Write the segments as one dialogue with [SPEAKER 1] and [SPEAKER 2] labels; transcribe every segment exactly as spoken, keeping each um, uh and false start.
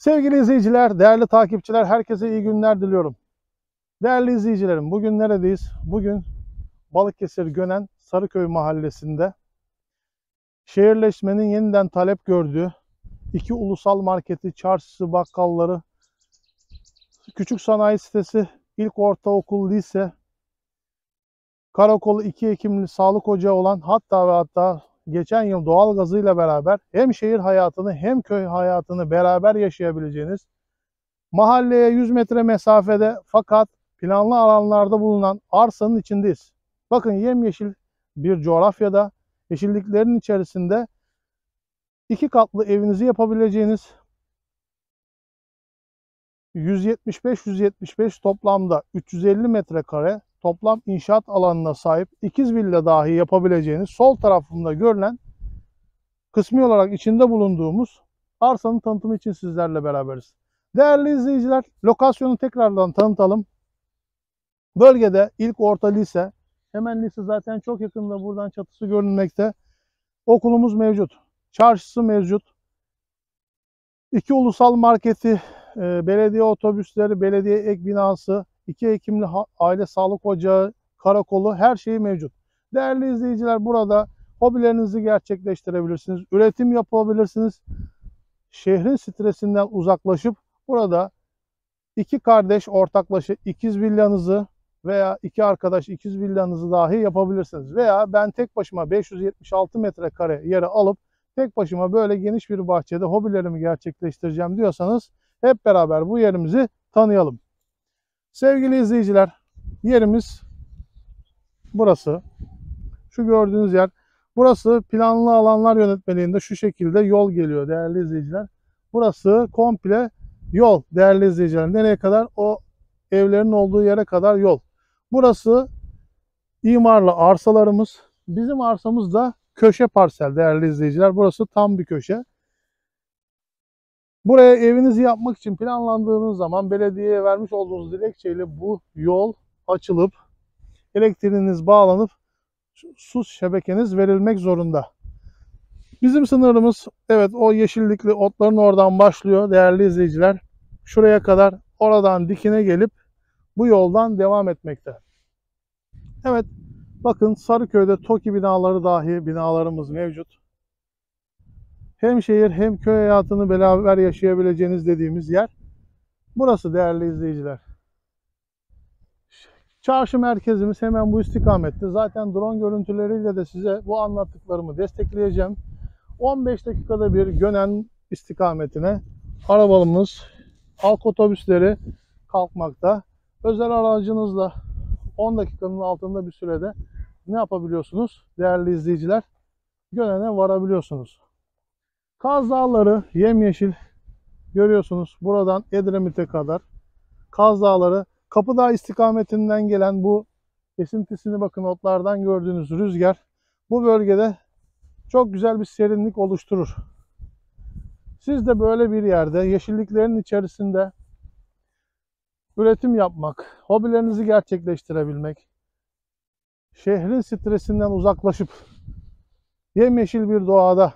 [SPEAKER 1] Sevgili izleyiciler, değerli takipçiler, herkese iyi günler diliyorum. Değerli izleyicilerim, bugün neredeyiz? Bugün Balıkesir Gönen Sarıköy mahallesinde şehirleşmenin yeniden talep gördüğü iki ulusal marketi, çarşısı, bakkalları, küçük sanayi sitesi, ilk ortaokul, lise, karakolu, iki hekimli sağlık ocağı olan, hatta ve hatta geçen yıl doğal gazıyla beraber hem şehir hayatını hem köy hayatını beraber yaşayabileceğiniz, mahalleye yüz metre mesafede fakat planlı alanlarda bulunan arsanın içindeyiz. Bakın, yemyeşil bir coğrafyada, yeşilliklerin içerisinde iki katlı evinizi yapabileceğiniz, yüz yetmiş beş yüz yetmiş beş toplamda üç yüz elli metrekare toplam inşaat alanına sahip ikiz villa dahi yapabileceğiniz, sol tarafında görülen kısmi olarak içinde bulunduğumuz arsanın tanıtımı için sizlerle beraberiz. Değerli izleyiciler, lokasyonu tekrardan tanıtalım. Bölgede ilk, orta, lise, hemen lise zaten çok yakında, buradan çatısı görünmekte. Okulumuz mevcut, çarşısı mevcut. İki ulusal marketi, belediye otobüsleri, belediye ek binası, iki hekimli aile sağlık ocağı, karakolu, her şeyi mevcut. Değerli izleyiciler, burada hobilerinizi gerçekleştirebilirsiniz, üretim yapabilirsiniz. Şehrin stresinden uzaklaşıp burada iki kardeş ortaklaşa ikiz villanızı veya iki arkadaş ikiz villanızı dahi yapabilirsiniz. Veya ben tek başıma beş yüz yetmiş altı metrekare yeri alıp tek başıma böyle geniş bir bahçede hobilerimi gerçekleştireceğim diyorsanız hep beraber bu yerimizi tanıyalım. Sevgili izleyiciler, yerimiz burası. Şu gördüğünüz yer. Burası planlı alanlar yönetmeliğinde şu şekilde yol geliyor değerli izleyiciler. Burası komple yol değerli izleyiciler. Nereye kadar? O evlerin olduğu yere kadar yol. Burası imarlı arsalarımız. Bizim arsamız da köşe parsel değerli izleyiciler. Burası tam bir köşe. Buraya evinizi yapmak için planlandığınız zaman belediyeye vermiş olduğunuz dilekçeyle bu yol açılıp elektriğiniz bağlanıp su şebekeniz verilmek zorunda. Bizim sınırımız, evet, o yeşillikli otların oradan başlıyor değerli izleyiciler. Şuraya kadar, oradan dikine gelip bu yoldan devam etmekte. Evet, bakın, Sarıköy'de TOKİ binaları dahi binalarımız mevcut. Hem şehir hem köy hayatını beraber yaşayabileceğiniz dediğimiz yer burası değerli izleyiciler. Çarşı merkezimiz hemen bu istikamette. Zaten drone görüntüleriyle de size bu anlattıklarımı destekleyeceğim. on beş dakikada bir Gönen istikametine arabalarımız, halk otobüsleri kalkmakta. Özel aracınızla on dakikanın altında bir sürede ne yapabiliyorsunuz değerli izleyiciler? Gönen'e varabiliyorsunuz. Kaz Dağları yemyeşil görüyorsunuz. Buradan Edremit'e kadar Kaz Dağları, Kapıdağ istikametinden gelen bu esintisini bakın otlardan gördüğünüz rüzgar bu bölgede çok güzel bir serinlik oluşturur. Siz de böyle bir yerde yeşilliklerin içerisinde üretim yapmak, hobilerinizi gerçekleştirebilmek, şehrin stresinden uzaklaşıp yemyeşil bir doğada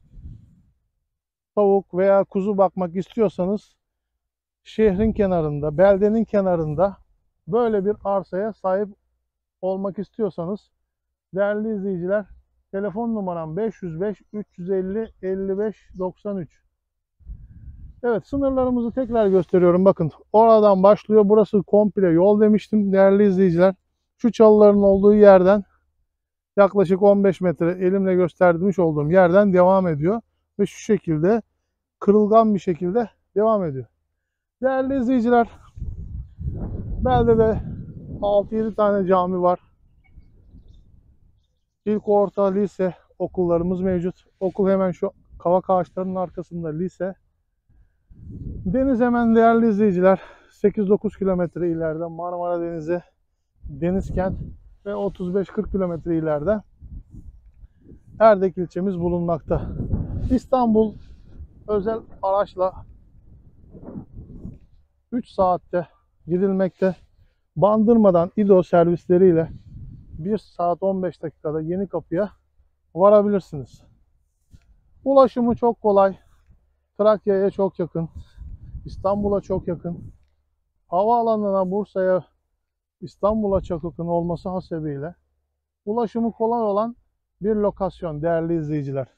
[SPEAKER 1] tavuk veya kuzu bakmak istiyorsanız, şehrin kenarında, beldenin kenarında böyle bir arsaya sahip olmak istiyorsanız değerli izleyiciler, telefon numaram beş yüz beş üç yüz elli elli beş doksan üç. Evet, sınırlarımızı tekrar gösteriyorum. Bakın, oradan başlıyor. Burası komple yol demiştim değerli izleyiciler. Şu çalıların olduğu yerden yaklaşık on beş metre elimle göstermiş olduğum yerden devam ediyor. Ve şu şekilde kırılgan bir şekilde devam ediyor. Değerli izleyiciler, beldede altı yedi tane cami var. İlk, orta, lise okullarımız mevcut. Okul hemen şu kavak ağaçlarının arkasında, lise. Deniz hemen değerli izleyiciler sekiz dokuz kilometre ileride Marmara Denizi, Denizkent ve otuz beş kırk kilometre ileride Erdek ilçemiz bulunmakta. İstanbul özel araçla üç saatte gidilmekte. Bandırmadan İdo servisleriyle bir saat on beş dakikada Yenikapı'ya varabilirsiniz. Ulaşımı çok kolay. Trakya'ya çok yakın. İstanbul'a çok yakın. Havaalanına, Bursa'ya, İstanbul'a çok yakın olması hasebiyle ulaşımı kolay olan bir lokasyon değerli izleyiciler.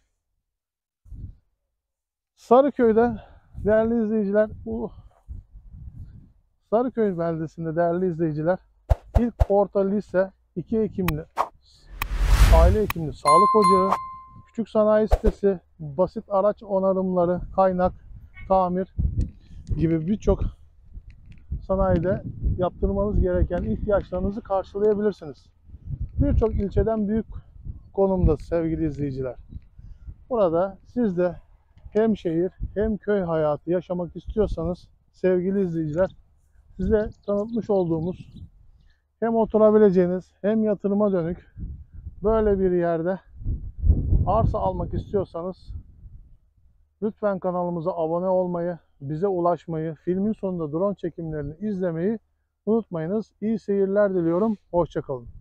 [SPEAKER 1] Sarıköy'de değerli izleyiciler, bu Sarıköy beldesinde değerli izleyiciler, ilk orta lise, iki hekimli, aile hekimli sağlık ocağı, küçük sanayi sitesi, basit araç onarımları, kaynak, tamir gibi birçok sanayide yaptırmanız gereken ihtiyaçlarınızı karşılayabilirsiniz. Birçok ilçeden büyük konumda sevgili izleyiciler. Burada siz de hem şehir hem köy hayatı yaşamak istiyorsanız sevgili izleyiciler, size tanıtmış olduğumuz hem oturabileceğiniz hem yatırıma dönük böyle bir yerde arsa almak istiyorsanız lütfen kanalımıza abone olmayı, bize ulaşmayı, filmin sonunda drone çekimlerini izlemeyi unutmayınız. İyi seyirler diliyorum. Hoşça kalın.